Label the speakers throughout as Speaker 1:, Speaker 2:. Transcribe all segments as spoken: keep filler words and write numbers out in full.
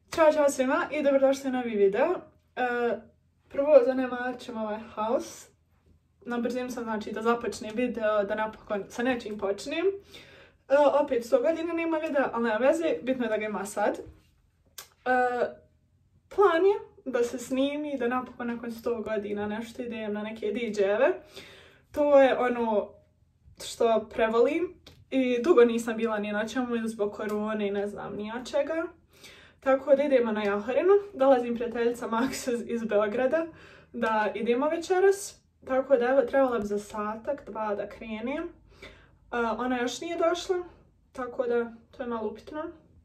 Speaker 1: Ćao, čao svima i dobrodošli u novi video. Uh, prvo zanemarit ćemo ovaj haos. Na brzinu sam znači da započnem video, da napokon sa nečim počnem. Uh, opet sto godina nema videa, ali nema veze, bitno je da ga ima sad. Uh, plan je da se snimi, da napokon nakon sto godina nešto idem na neke D J-eve. To je ono što prevolim i dugo nisam bila ni na čemu ili zbog korone i ne znam ni od čega. Tako da idemo na Jahorinu, dolazim prijateljica Maksa iz Beograda da idemo večeras. Tako da evo trebala bi za satak, dva da krenem. Uh, ona još nije došla, tako da to je malo upitno.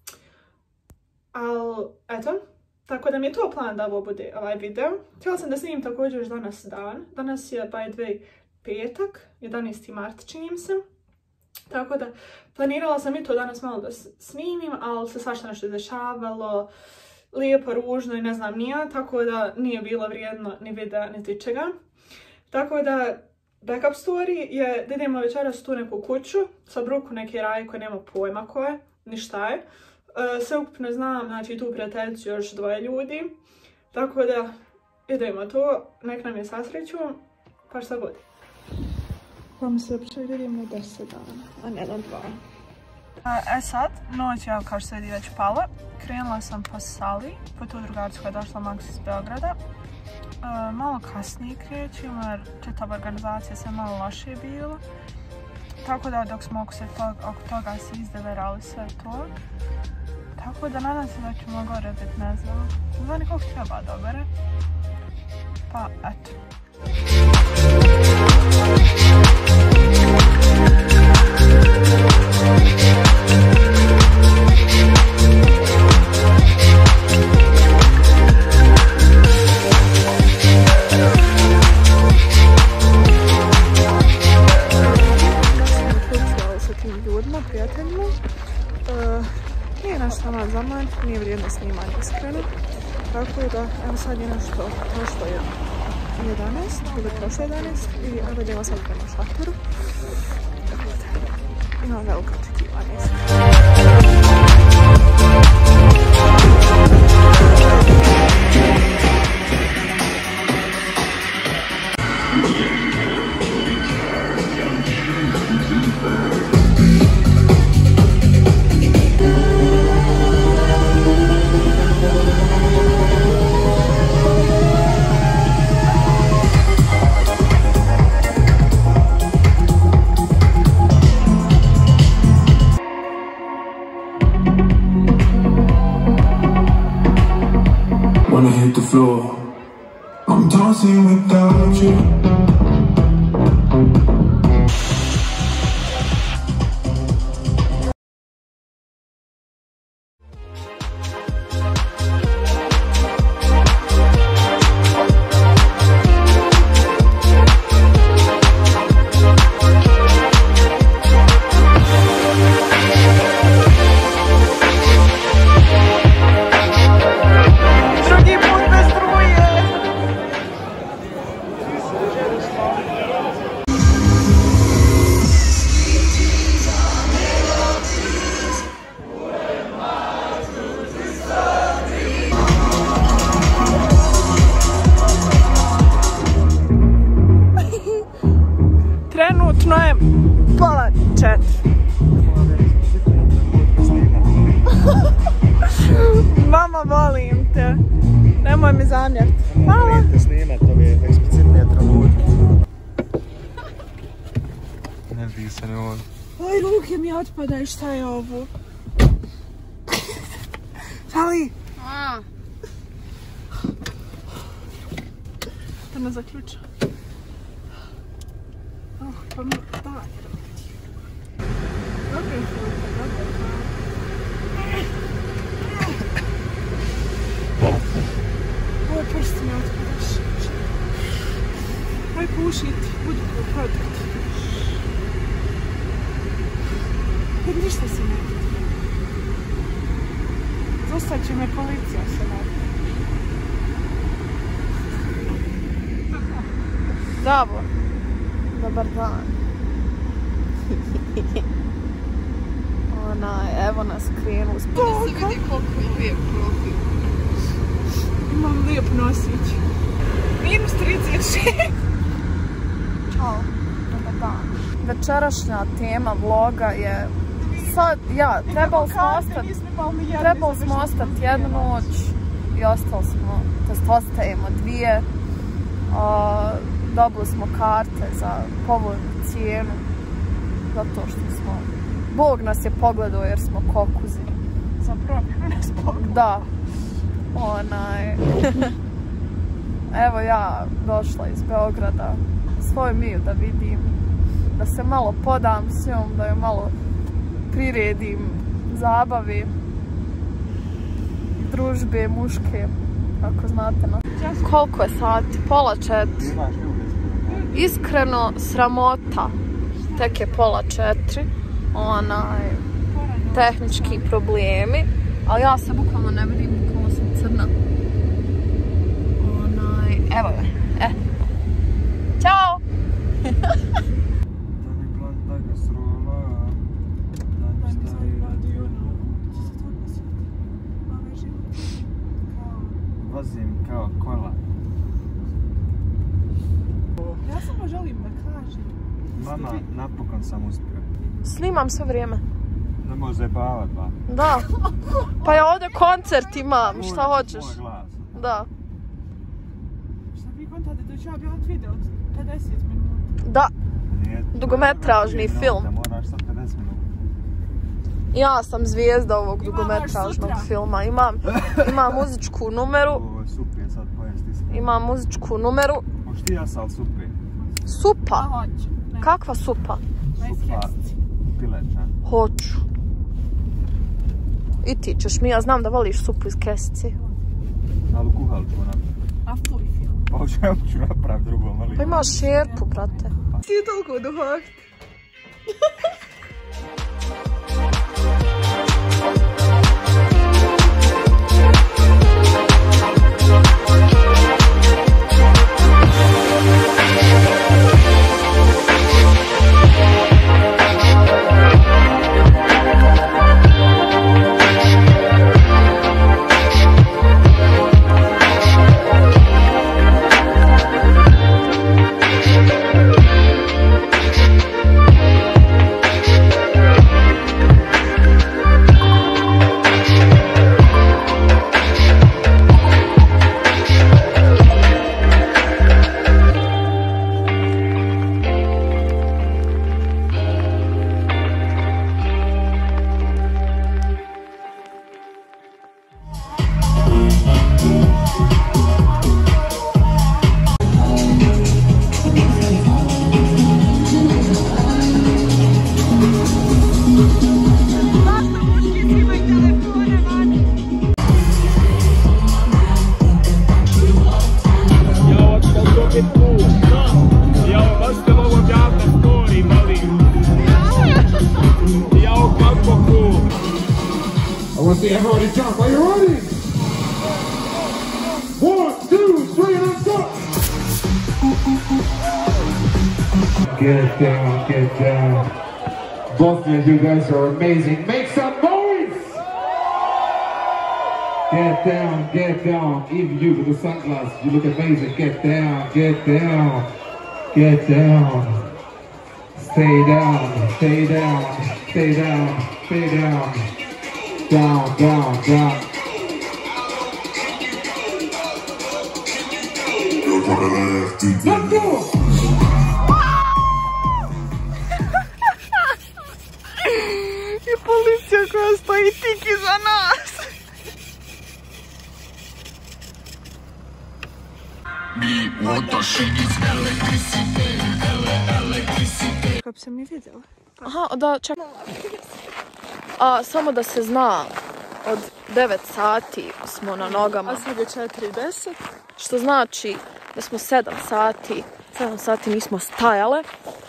Speaker 1: Ali eto, tako da mi je to plan da ovo bude ovaj video. Htjela sam da snimim također još danas dan. Danas je by the way petak, jedanaesti mart čini mi se. Tako da planirala sam i to danas malo da snimim, ali se svašta nešto dešavalo, lijepo, ružno i ne znam nija, tako da nije bilo vrijedno ni videa, niti čega. Tako da backup story je da idemo večeras tu neku kuću, sa bruku neke raje koje nema pojma koje, ni šta je. Uh, sve ukupno znam, znači tu prijateljicu još dvoje ljudi, tako da idemo to, nek nam je sasreću, pa šta god. Pa mi se uopće vidimo deset dana, a ne na dva. E sad, noć je kao što se vidi već pala. Krenula sam po Sali, po tu drugarcu koja je došla Maks iz Beograda. E, malo kasnije krećemo jer čitava organizacija se malo loše bilo. Tako da dok smo oko, se to, oko toga se izdeverali sve to. Tako da nadam se da ćemo gore biti, ne znam, zvani koliko treba dobere. Pa eto. Nije vrijedno snimanje iskreno, tako da evo sad je nešto, prošlo je jedanaest, ili prošlo jedanaest i evo idemo sad prema šatoru, tako da imam veliko očekivanje iskreno.
Speaker 2: Wanna hit the floor, I'm dancing without you. Trenutno je pola četiri. Mama, volim te. Nemoj mi zamjeriti. Hvala.
Speaker 3: Volim te snimat ove eksplicitne trenutke. Ne bi se ne ovo.
Speaker 1: Oj, ruke mi otpadaju, šta je ovo? Sali!
Speaker 4: A.
Speaker 1: Da me zaključa. Oh, pa mi daj. Dobro, dobro, ovo prsti mi otpadaš. Aj pušiti, budi produkt. Ništa se ne vidi. Zostat će me policija se radi. Zdravo. Dobar dan. Ona, evo nas krenu s boka.
Speaker 4: Da se vidi koliko je lijep profil.
Speaker 1: lijep nosić. Minus trideset šest. Ćao, dobar dan.
Speaker 4: Večerašnja tema vloga je sad, ja, trebali smo ostati, trebali smo ostati jednu noć i ostali smo, to jest ostajemo dvije. A, dobili smo karte za povoljnu cijenu, zato što smo, Bog nas je pogledao jer smo kokuzi.
Speaker 1: Zapravo, nas pogledao.
Speaker 4: Da, onaj, evo ja došla iz Beograda, svoju Miju da vidim, da se malo podam s njom, da joj malo priredim zabavi, družbe muške, ako znate na. Koliko je sati? Pola četiri. Iskreno, sramota. Tek je pola četiri. Onaj, tehnički problemi. Ali ja se bukvalno ne vidim, bukvalno sam crna. Onaj, evo je. E. Ćao!
Speaker 3: Vozim kao kola.
Speaker 1: Ja samo želim da kažem.
Speaker 3: Mama, napokon sam uspio.
Speaker 4: Snimam sve vrijeme.
Speaker 3: Ne može zajebavat, ba.
Speaker 4: Da. Pa ja ovdje koncert imam, šta hoćeš?
Speaker 3: Moj glas.
Speaker 4: Da.
Speaker 1: Šta vi kontate da ću ja gledat video od pedeset minuta?
Speaker 4: Da.
Speaker 3: Nije,
Speaker 4: Dugometražni film.
Speaker 3: Da moraš sa pedeset minuta.
Speaker 4: Ja sam zvijezda ovog
Speaker 1: Ima
Speaker 4: dugometražnog
Speaker 1: baš sutra.
Speaker 4: filma. Imam, imam muzičku numeru.
Speaker 3: Ovo je super, sad pojesti se.
Speaker 4: Imam muzičku numeru.
Speaker 3: Možeš ti ja sal super.
Speaker 4: Supa?
Speaker 1: Pa hoću. Ne.
Speaker 4: Kakva supa?
Speaker 3: Supa pileča.
Speaker 4: Hoću. I ti ćeš mi, ja znam da voliš supu iz kesice.
Speaker 3: Ali u kuhalu ću napraviti.
Speaker 1: A tvoj film?
Speaker 3: Pa u čemu ću napraviti drugo, mali?
Speaker 4: Pa imaš šerpu, brate.
Speaker 1: Ti je toliko duhovak.
Speaker 2: I want to see everybody jump. Are you ready? One, two, three, and let's go. Get down, get down. Both of you guys are amazing. Make some noise. Get down, get down. Even you with the sunglasses, you look amazing. Get down, get down, get down. Stay down, stay down, stay down, stay down. Down, down, down. Let's go!
Speaker 4: I policija koja stoji tik iza nas.
Speaker 1: Kako sam mi vidjela?
Speaker 4: Aha, da, čekaj. A, samo da se zna, od devet sati smo na nogama.
Speaker 1: A sad je četiri deset.
Speaker 4: Što znači da smo sedam sati, sedam sati nismo stajale.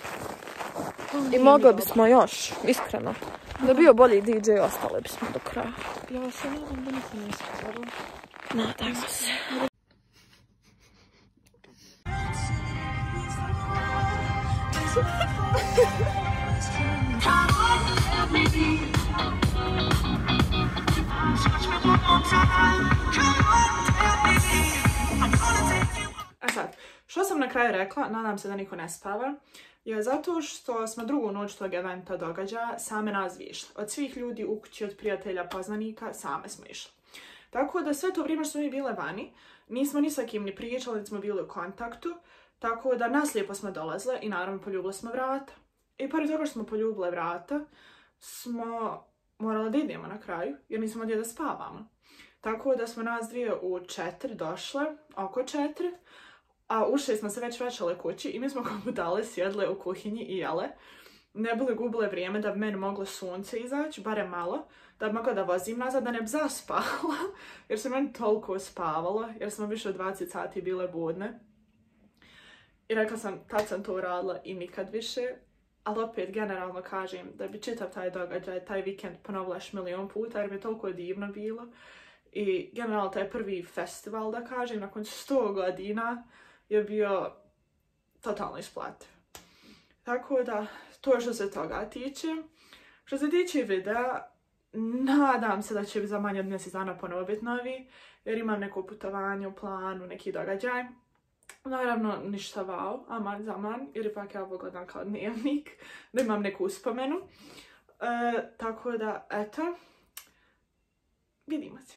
Speaker 4: I mogli bismo još, iskreno. Da je bio bolji D J, ostale bismo do kraja.
Speaker 1: Ja se nadam da niko ne ispozorila.
Speaker 4: Nadajmo se.
Speaker 5: Touch me one more time. Come on, tell me.
Speaker 1: Što sam na kraju rekla, nadam se da niko ne spava, je zato što smo drugu noć tog eventa događaja same nas dvije išle. Od svih ljudi u kući, od prijatelja, poznanika, same smo išle. Tako da sve to vrijeme što smo mi bile vani, nismo ni sa kim ni pričali, smo bili u kontaktu, tako da naslijepo smo dolazile i naravno poljubile smo vrata. I pored toga što smo poljubile vrata, smo morali da idemo na kraju, jer nismo gdje da spavamo. Tako da smo nas dvije u četiri došle, oko četiri, a ušli smo se već večale kući i mi smo kao budale sjedle u kuhinji i jele. Ne bili gubile vrijeme da bi meni moglo sunce izaći, barem malo, da bi mogla da vozim nazad, da ne bi zaspala, jer se meni toliko spavalo, jer smo više od dvadeset sati bile budne. I rekla sam, tad sam to uradila i nikad više, ali opet generalno kažem da bi čitav taj događaj, taj vikend ponovila još milion puta, jer mi je toliko divno bilo. I generalno taj prvi festival, da kažem, nakon sto godina je bio totalno isplativ. Tako da, to je što se toga tiče. Što se tiče videa, nadam se da će za manje od mjesec dana ponovo biti novi, jer imam neko putovanje u planu, neki događaj. Naravno, ništa wow, aman zaman, jer ipak ja ovo gledam kao dnevnik, da imam neku uspomenu. E, tako da, eto, vidimo se.